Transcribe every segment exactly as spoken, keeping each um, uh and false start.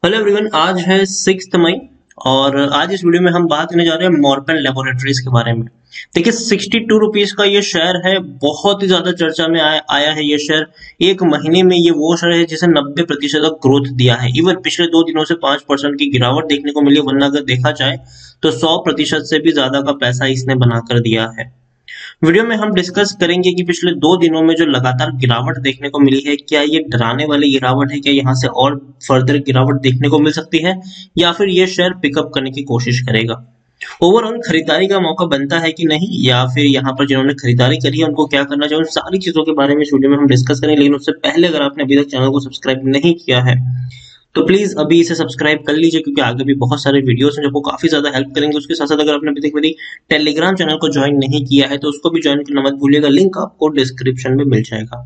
Hello everyone, आज है sixth मई और आज इस वीडियो में हम बात करने जा रहे हैं मॉर्पन लेबोरेटरीज के बारे में। देखिए, सिक्सटी टू रुपीज का ये शेयर है, बहुत ही ज्यादा चर्चा में आया, आया है ये शेयर। एक महीने में ये वो शेयर है जिसे नब्बे प्रतिशत का ग्रोथ दिया है। इवन पिछले दो दिनों से पांच परसेंट की गिरावट देखने को मिली, वरना अगर देखा जाए तो सौ प्रतिशत से भी ज्यादा का पैसा इसने बनाकर दिया है। वीडियो में हम डिस्कस करेंगे कि पिछले दो दिनों में जो लगातार गिरावट देखने को मिली है, क्या ये डराने वाली गिरावट है, क्या यहाँ से और फर्दर गिरावट देखने को मिल सकती है, या फिर ये शेयर पिकअप करने की कोशिश करेगा। ओवरऑल खरीदारी का मौका बनता है कि नहीं, या फिर यहाँ पर जिन्होंने खरीदारी करी है उनको क्या करना चाहिए, उन सारी चीजों के बारे में इस वीडियो में हम डिस्कस करेंगे। लेकिन उससे पहले अगर आपने अभी तक चैनल को सब्सक्राइब नहीं किया है तो प्लीज अभी इसे सब्सक्राइब कर लीजिए, क्योंकि आगे भी बहुत सारे वीडियोस हैं जो आपको काफी ज्यादा हेल्प करेंगे। उसके साथ साथ अगर आपने अभी तक मेरी टेलीग्राम चैनल को ज्वाइन नहीं किया है तो उसको भी ज्वाइन करना मत भूलिएगा, लिंक आपको डिस्क्रिप्शन में मिल जाएगा।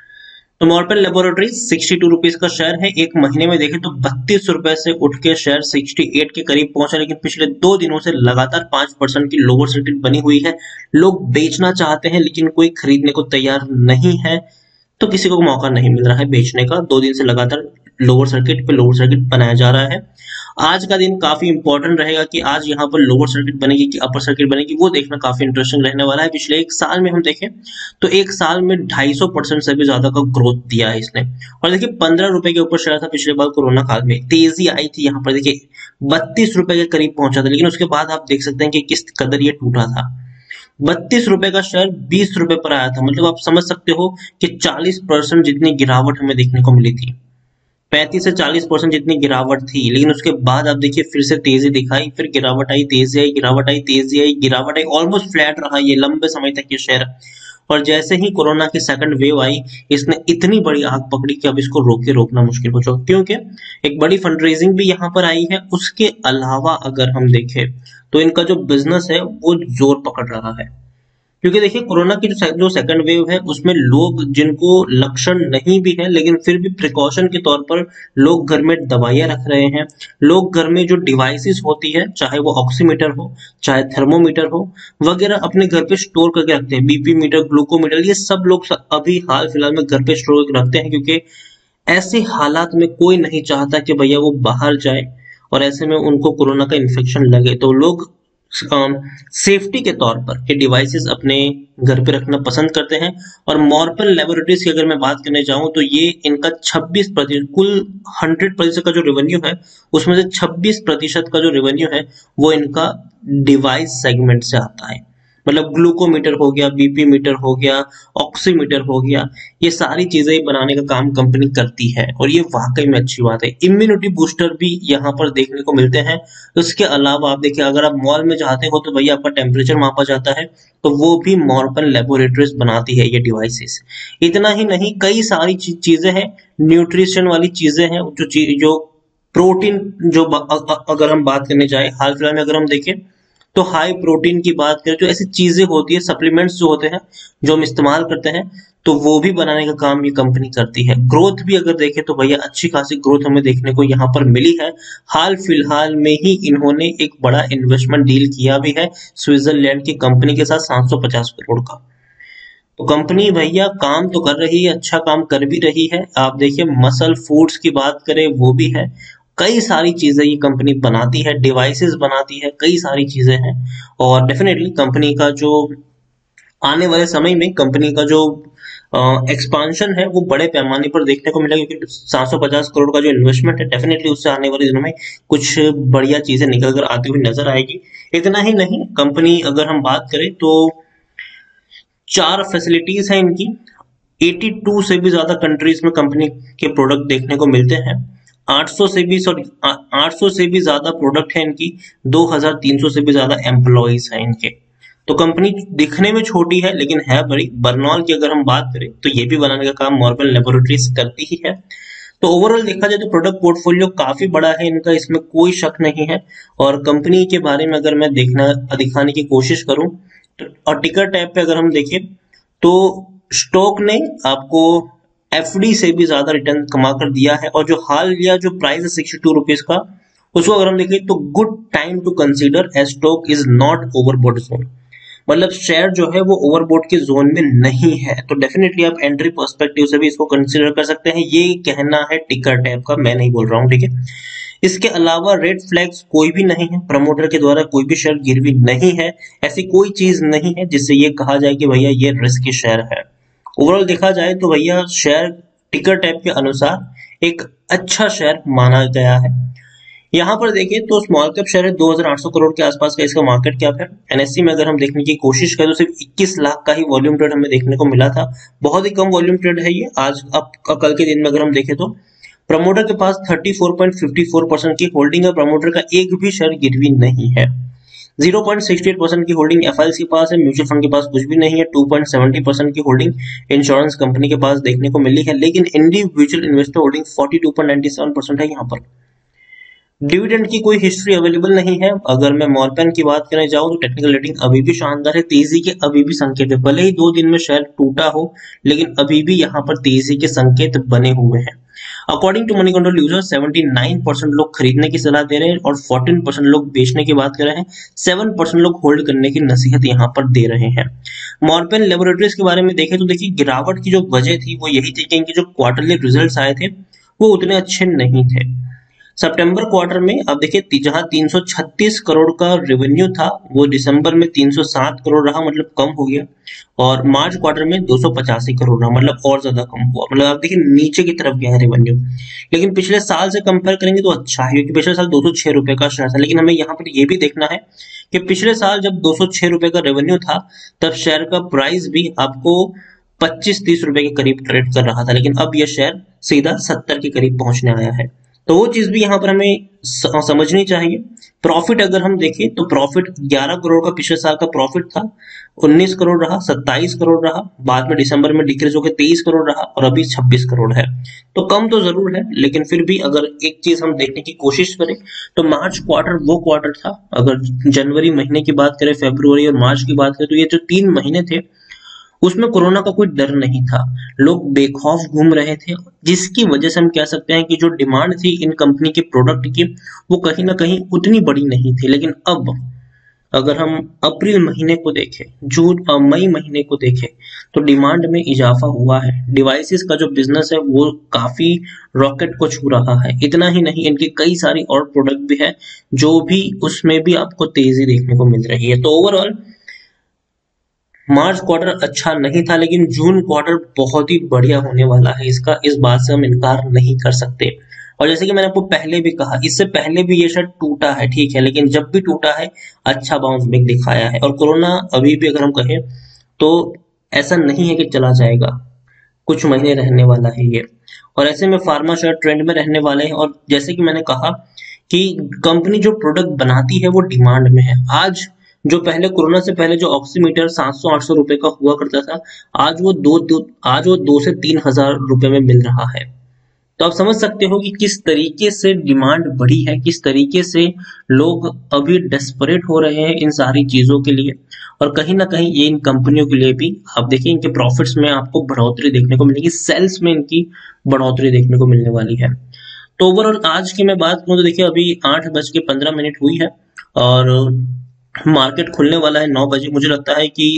तो Morepen laboratories sixty two rupees का शेयर है। एक महीने में देखें तो बत्तीस रुपए से उठ के शेयर सिक्सटी एट के करीब पहुंचा, लेकिन पिछले दो दिनों से लगातार पांच परसेंट की लोअर सर्किट बनी हुई है। लोग बेचना चाहते हैं लेकिन कोई खरीदने को तैयार नहीं है, तो किसी को मौका नहीं मिल रहा है बेचने का। दो दिन से लगातार लोअर सर्किट पे लोअर सर्किट बनाया जा रहा है। आज का दिन काफी इंपॉर्टेंट रहेगा कि आज यहाँ पर लोअर सर्किट बनेगी कि अपर सर्किट बनेगी, वो देखना काफी इंटरेस्टिंग रहने वाला है। पिछले एक साल में हम देखें तो एक साल में ढाई सौ परसेंट से भी ज्यादा का ग्रोथ दिया है इसने। और देखिए, पंद्रह रुपए के ऊपर शेयर था पिछले बार कोरोना काल में, तेजी आई थी यहाँ पर, देखिए बत्तीस रुपए के करीब पहुंचा था, लेकिन उसके बाद आप देख सकते हैं कि किस कदर ये टूटा था। बत्तीस रुपए का शेयर बीस रुपए पर आया था, मतलब आप समझ सकते हो कि चालीस परसेंट जितनी गिरावट हमें देखने को मिली थी, पैंतीस से चालीस परसेंट जितनी गिरावट थी। लेकिन उसके बाद आप देखिए फिर से तेजी दिखाई, फिर गिरावट आई, तेजी आई, गिरावट आई, तेजी आई, गिरावट आई, ऑलमोस्ट फ्लैट रहा ये लंबे समय तक ये शेयर। और जैसे ही कोरोना की सेकंड वेव आई, इसने इतनी बड़ी आग पकड़ी कि अब इसको रोके रोकना मुश्किल हो चुका, क्योंकि एक बड़ी फंड रेजिंग भी यहाँ पर आई है। उसके अलावा अगर हम देखें तो इनका जो बिजनेस है वो जोर पकड़ रहा है, क्योंकि देखिए कोरोना की जो जो सेकंड वेव है उसमें लोग जिनको लक्षण नहीं भी है लेकिन फिर भी प्रिकॉशन के तौर पर लोग घर में दवाइयां रख रहे हैं। लोग घर में जो डिवाइसेस होती है, चाहे वो ऑक्सीमीटर हो, चाहे थर्मोमीटर हो वगैरह, अपने घर पे स्टोर करके रखते हैं। बीपी मीटर, ग्लूकोमीटर, ये सब लोग अभी हाल फिलहाल में घर पे स्टोर करके रखते हैं, क्योंकि ऐसे हालात में कोई नहीं चाहता कि भैया वो बाहर जाए और ऐसे में उनको कोरोना का इन्फेक्शन लगे। तो लोग सेफ्टी के तौर पर ये डिवाइसेस अपने घर पे रखना पसंद करते हैं। और मॉर्पन लेबोरेटरीज की अगर मैं बात करने जाऊं तो ये इनका छब्बीस प्रतिशत, कुल हंड्रेड प्रतिशत का जो रेवेन्यू है उसमें से छब्बीस प्रतिशत का जो रेवेन्यू है वो इनका डिवाइस सेगमेंट से आता है। मतलब ग्लूकोमीटर हो गया, बीपी मीटर हो गया, ऑक्सीमीटर हो गया, ये सारी चीजें बनाने का काम कंपनी करती है और ये वाकई में अच्छी बात है। इम्यूनिटी बूस्टर भी यहाँ पर देखने को मिलते हैं। उसके अलावा आप देखिए, अगर आप मॉल में जाते हो तो भैया आपका टेम्परेचर मापा जाता है, तो वो भी मॉर्पन लेबोरेटरीज बनाती है ये डिवाइसेस। इतना ही नहीं, कई सारी चीजें हैं, न्यूट्रिशन वाली चीजें हैं, जो चीज जो प्रोटीन, जो अगर हम बात करने जाए हाल फिलहाल में अगर हम देखें तो हाई प्रोटीन की बात करें, जो ऐसी चीजें होती है, सप्लीमेंट्स जो होते हैं जो हम इस्तेमाल करते हैं, तो वो भी बनाने का काम ये कंपनी करती है। ग्रोथ भी अगर देखें तो भैया अच्छी खासी ग्रोथ हमें देखने को यहाँ पर मिली है। हाल फिलहाल में ही इन्होंने एक बड़ा इन्वेस्टमेंट डील किया भी है स्विट्जरलैंड की कंपनी के साथ, सात सौ पचास करोड़ का। तो कंपनी भैया काम तो कर रही है, अच्छा काम कर भी रही है। आप देखिए, मसल फूड्स की बात करें वो भी है, कई सारी चीजें ये कंपनी बनाती है, डिवाइसेस बनाती है, कई सारी चीजें हैं। और डेफिनेटली कंपनी का जो आने वाले समय में कंपनी का जो एक्सपांशन है वो बड़े पैमाने पर देखने को मिलेगा, क्योंकि सात सौ पचास करोड़ का जो इन्वेस्टमेंट है, डेफिनेटली उससे आने वाले दिनों में कुछ बढ़िया चीजें निकल कर आती हुई नजर आएगी। इतना ही नहीं, कंपनी अगर हम बात करें तो चार फैसिलिटीज हैं इनकी, बयासी से भी ज्यादा कंट्रीज में कंपनी के प्रोडक्ट देखने को मिलते हैं। आठ सौ से भी सॉरी आठ सौ से भी ज्यादा प्रोडक्ट है इनकी, दो हज़ार तीन सौ से भी ज्यादा एम्प्लॉइज हैं इनके। तो कंपनी दिखने में छोटी है लेकिन है बड़ी। बर्नौल की अगर हम बात करें तो ये भी बनाने का काम मॉर्पन लेबोरेटरीज करती ही है। तो ओवरऑल देखा जाए तो प्रोडक्ट पोर्टफोलियो काफी बड़ा है इनका, इसमें कोई शक नहीं है। और कंपनी के बारे में अगर मैं देखना दिखाने की कोशिश करूं तो, और टिकर टैब पे अगर हम देखें तो स्टॉक ने आपको एफडी से भी ज्यादा रिटर्न कमा कर दिया है। और जो हाल लिया जो प्राइस है सिक्सटी टू रुपीज का, उसको अगर हम देखें तो good time to consider as stock is not overbought zone. मतलब शेयर जो है वो ओवरबोट के जोन में नहीं है, तो डेफिनेटली आप एंट्री पर्सपेक्टिव से भी इसको कंसीडर कर सकते हैं। ये कहना है टिकर टैप का, मैं नहीं बोल रहा हूँ, ठीक है। इसके अलावा रेड फ्लैग्स कोई भी नहीं है, प्रमोटर के द्वारा कोई भी शेयर गिरवी नहीं है, ऐसी कोई चीज नहीं है जिससे ये कहा जाए कि भैया ये रिस्की शेयर है। ओवरऑल देखा जाए तो भैया शेयर टिकर टैप के अनुसार एक अच्छा शेयर माना गया है। यहाँ पर देखिए तो स्मॉल कैप शेयर है, दो हज़ार आठ सौ करोड़ के आसपास का इसका मार्केट कैप है। एनएससी में अगर हम देखने की कोशिश करें तो सिर्फ इक्कीस लाख का ही वॉल्यूम ट्रेड हमें देखने को मिला था, बहुत ही कम वॉल्यूम ट्रेड है ये। आज अब कल के दिन में अगर हम देखें तो प्रमोटर के पास चौंतीस पॉइंट पाँच चार परसेंट की होल्डिंग है, प्रमोटर का एक भी शेयर गिरवी नहीं है। Zero point six eight percent की होल्डिंग एफआईएस के पास है, म्यूचुअल फंड के पास कुछ भी नहीं है। Two point seven zero percent की होल्डिंग इंश्योरेंस कंपनी के पास देखने को मिली है, लेकिन इंडिविजुअल इन्वेस्टर होल्डिंग बयालीस पॉइंट नौ सात परसेंट है यहाँ पर। डिविडेंड की कोई हिस्ट्री अवेलेबल नहीं है। अगर मैं मॉर्पेन की बात करने जाऊं तो टेक्निकल रेटिंग अभी भी शानदार है, तेजी के अभी भी संकेत है, भले ही दो दिन में शेयर टूटा हो लेकिन अभी भी यहाँ पर तेजी के संकेत बने हुए हैं। According to Moneycontrol user उन्यासी परसेंट लोग खरीदने की सलाह दे रहे हैं और चौदह परसेंट लोग बेचने की बात कर रहे हैं, सात परसेंट लोग होल्ड करने की नसीहत यहाँ पर दे रहे हैं। मॉर्पेन लेबोरेटरीज के बारे में देखें तो देखिए गिरावट की जो वजह थी वो यही थी कि इनके जो क्वार्टरली रिजल्ट्स आए थे वो उतने अच्छे नहीं थे। सितंबर क्वार्टर में अब देखिए जहां तीन सौ छत्तीस करोड़ का रेवेन्यू था वो दिसंबर में तीन सौ सात करोड़ रहा, मतलब कम हो गया, और मार्च क्वार्टर में दो सौ पचासी करोड़ रहा, मतलब और ज्यादा कम हुआ। मतलब आप देखिए नीचे की तरफ गया है रेवेन्यू, लेकिन पिछले साल से कंपेयर करेंगे तो अच्छा है, क्योंकि पिछले साल दो सौ छह रुपए का शेयर था। लेकिन हमें यहाँ पर ये भी देखना है कि पिछले साल जब दो सौ छह रुपए का रेवेन्यू था तब शेयर का प्राइस भी आपको पच्चीस तीस रुपए के करीब ट्रेड कर रहा था, लेकिन अब यह शेयर सीधा सत्तर के करीब पहुंचने आया है। तो वो चीज भी यहाँ पर हमें समझनी चाहिए। प्रॉफिट अगर हम देखें तो प्रॉफिट ग्यारह करोड़ का पिछले साल का प्रॉफिट था, उन्नीस करोड़ रहा, सत्ताईस करोड़ रहा, बाद में दिसंबर में डिक्रीज होकर तेईस करोड़ रहा और अभी छब्बीस करोड़ है। तो कम तो जरूर है, लेकिन फिर भी अगर एक चीज हम देखने की कोशिश करें तो मार्च क्वार्टर वो क्वार्टर था, अगर जनवरी महीने की बात करें, फरवरी और मार्च की बात करें, तो ये जो तीन महीने थे उसमें कोरोना का कोई डर नहीं था, लोग बेखौफ घूम रहे थे, जिसकी वजह से हम कह सकते हैं कि जो डिमांड थी इन कंपनी के प्रोडक्ट की वो कहीं ना कहीं उतनी बड़ी नहीं थी। लेकिन अब अगर हम अप्रैल महीने को देखें, जून और मई महीने को देखें तो डिमांड में इजाफा हुआ है। डिवाइसेस का जो बिजनेस है वो काफी रॉकेट को छू रहा है। इतना ही नहीं, इनकी कई सारी और प्रोडक्ट भी है जो भी उसमें भी आपको तेजी देखने को मिल रही है। तो ओवरऑल मार्च क्वार्टर अच्छा नहीं था, लेकिन जून क्वार्टर बहुत ही बढ़िया होने वाला है, इसका इस बात से हम इनकार नहीं कर सकते। और जैसे कि मैंने आपको पहले भी कहा, इससे पहले भी ये शायद टूटा है, ठीक है, लेकिन जब भी टूटा है अच्छा बाउंस बैक दिखाया है। और कोरोना अभी भी अगर हम कहें तो ऐसा नहीं है कि चला जाएगा, कुछ महीने रहने वाला है ये, और ऐसे में फार्मा शेयर ट्रेंड में रहने वाले हैं। और जैसे कि मैंने कहा कि कंपनी जो प्रोडक्ट बनाती है वो डिमांड में है। आज जो पहले कोरोना से पहले जो ऑक्सीमीटर सात सौ आठ सौ रुपए का हुआ करता था, आज वो दो, दो आज वो दो से तीन हजार रुपए में मिल रहा है। तो आप समझ सकते हो कि किस तरीके से डिमांड बढ़ी है, किस तरीके से लोग अभी डेस्परेट हो रहे हैं इन सारी चीजों के लिए। और कहीं ना कहीं ये इन कंपनियों के लिए भी आप देखिए इनके प्रॉफिट्स में आपको बढ़ोतरी देखने को मिलेगी, सेल्स में इनकी बढ़ोतरी देखने को मिलने वाली है। तो ओवरऑल आज की मैं बात करूं तो देखिए अभी आठ बज के पंद्रह मिनट हुई है और मार्केट खुलने वाला है नौ बजे। मुझे लगता है कि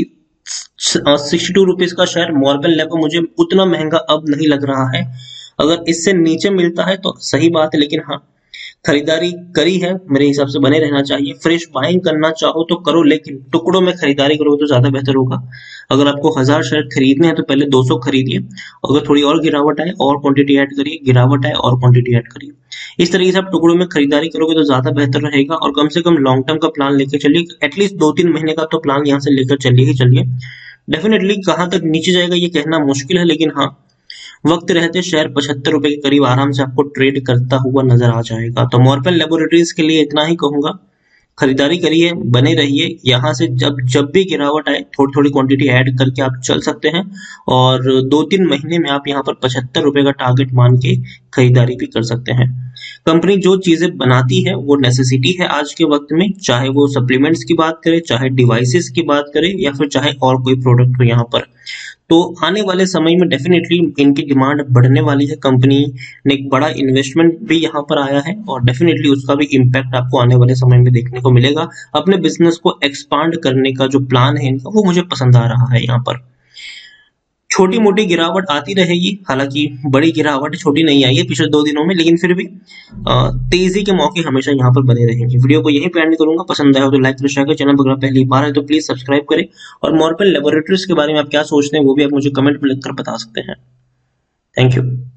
सिक्सटी टू रुपीज का शेयर मॉर्गन लैब मुझे उतना महंगा अब नहीं लग रहा है। अगर इससे नीचे मिलता है तो सही बात है, लेकिन हाँ खरीदारी करी है मेरे हिसाब से बने रहना चाहिए। फ्रेश बाइंग करना चाहो तो करो, लेकिन टुकड़ों में खरीदारी करो तो ज्यादा बेहतर होगा। अगर आपको हजार शेयर खरीदने हैं तो पहले दो सौ खरीदिए, अगर थोड़ी और गिरावट आए और क्वांटिटी ऐड करिए, गिरावट आए और क्वांटिटी ऐड करिए। इस तरीके से आप टुकड़ों में खरीदारी करोगे तो ज्यादा बेहतर रहेगा। और कम से कम लॉन्ग टर्म का प्लान लेकर चलिए, एटलीस्ट दो तीन महीने का तो प्लान यहाँ से लेकर चलिए ही चलिए। डेफिनेटली कहाँ तक नीचे जाएगा ये कहना मुश्किल है, लेकिन हाँ वक्त रहते शेयर पचहत्तर रुपए के करीब आराम से आपको ट्रेड करता हुआ नजर आ जाएगा। तो मॉर्गन लेबोरेटरीज के लिए इतना ही कहूंगा, खरीदारी करिए, बने रहिए। यहाँ से जब जब भी गिरावट आए थोड़ी थोड़ी क्वांटिटी ऐड करके आप चल सकते हैं, और दो तीन महीने में आप यहाँ पर पचहत्तर रुपए का टारगेट मान के खरीदारी भी कर सकते हैं। कंपनी जो चीजें बनाती है वो नेसेसिटी है आज के वक्त में, चाहे वो सप्लीमेंट्स की बात करें, चाहे डिवाइसेस की बात करें, या फिर चाहे और कोई प्रोडक्ट हो यहाँ पर। तो आने वाले समय में डेफिनेटली इनकी डिमांड बढ़ने वाली है। कंपनी ने एक बड़ा इन्वेस्टमेंट भी यहाँ पर आया है और डेफिनेटली उसका भी इम्पैक्ट आपको आने वाले समय में देखने को मिलेगा। अपने बिजनेस को एक्सपांड करने का जो प्लान है इनका वो मुझे पसंद आ रहा है। यहाँ पर छोटी मोटी गिरावट आती रहेगी, हालांकि बड़ी गिरावट छोटी नहीं आई है पिछले दो दिनों में, लेकिन फिर भी अ, तेजी के मौके हमेशा यहाँ पर बने रहेंगे। वीडियो को यहीं पे एंड करूंगा। पसंद आया हो तो लाइक करें, शेयर करें। चैनल पर अगर पहली बार है तो प्लीज सब्सक्राइब करें और मॉर्पल लैबोरेटरीज के बारे में आप क्या सोचते हैं वो भी आप मुझे कमेंट में लिखकर बता सकते हैं। Thank you.